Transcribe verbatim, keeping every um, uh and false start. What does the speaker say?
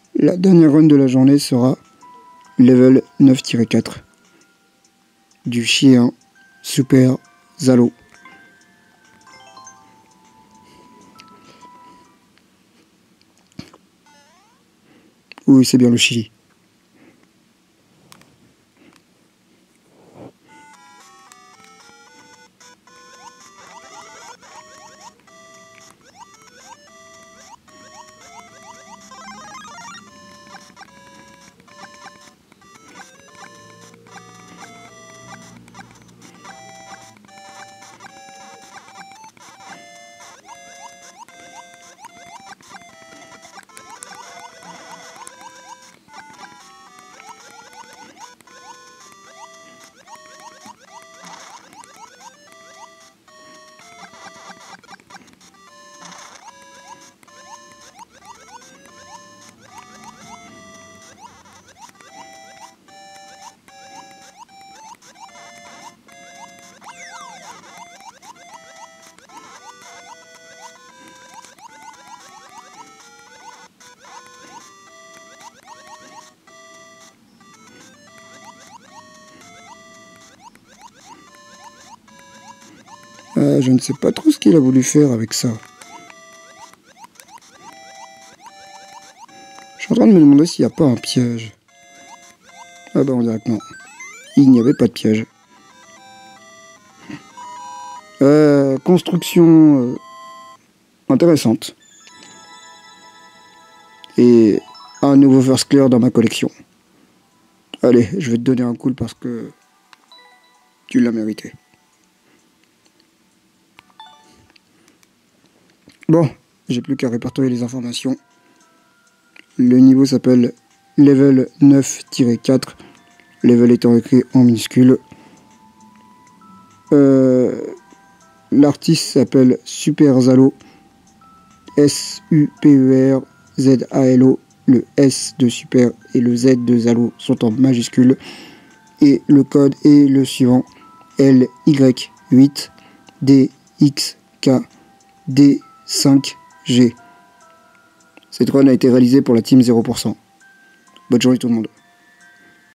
La dernière run de la journée sera level neuf tiret quatre du chien Super Zalo. Oui, c'est bien le Chili. Euh, je ne sais pas trop ce qu'il a voulu faire avec ça. Je suis en train de me demander s'il n'y a pas un piège. Ah bah on dirait que non. Il n'y avait pas de piège. Euh, construction euh, intéressante. Et un nouveau first clear dans ma collection. Allez, je vais te donner un coup parce que tu l'as mérité. Bon, j'ai plus qu'à répertorier les informations. Le niveau s'appelle level neuf tiret quatre. Level étant écrit en minuscule. Euh, L'artiste s'appelle Super Zalo. S U P E R Z A L O. Le S de Super et le Z de Zalo sont en majuscule. Et le code est le suivant. L Y huit D X K D cinq G. Cette run a été réalisée pour la team zéro pour cent. Bonne journée tout le monde.